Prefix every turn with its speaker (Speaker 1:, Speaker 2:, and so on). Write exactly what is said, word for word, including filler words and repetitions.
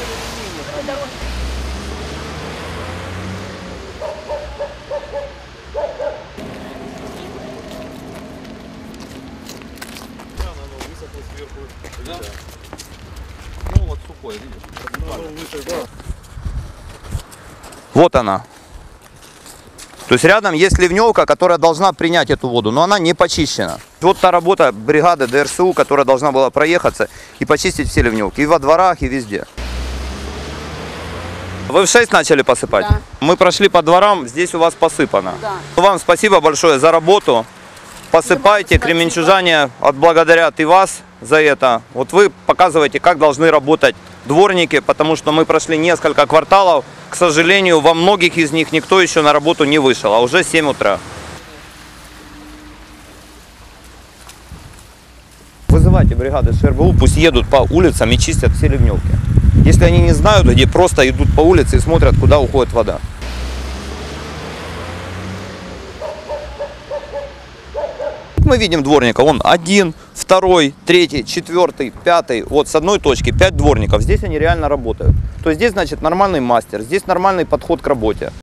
Speaker 1: Да? Ну вот сухой, видишь?
Speaker 2: Вот она. То есть рядом есть ливневка, которая должна принять эту воду, но она не почищена. Вот та работа бригады ДРСУ, которая должна была проехаться и почистить все ливневки. И во дворах, и везде. Вы в шесть начали посыпать?
Speaker 3: Да.
Speaker 2: Мы прошли по дворам, здесь у вас посыпано.
Speaker 3: Да.
Speaker 2: Вам спасибо большое за работу. Посыпайте, кременчужане отблагодарят и вас за это. Вот вы показываете, как должны работать дворники, потому что мы прошли несколько кварталов. К сожалению, во многих из них никто еще на работу не вышел, а уже семь утра. Вызывайте бригады ШРБУ, пусть едут по улицам и чистят все ливневки. Если они не знают, где, просто идут по улице и смотрят, куда уходит вода. Мы видим дворника, он один, второй, третий, четвертый, пятый. Вот с одной точки пять дворников. Здесь они реально работают. То есть здесь, значит, нормальный мастер, здесь нормальный подход к работе.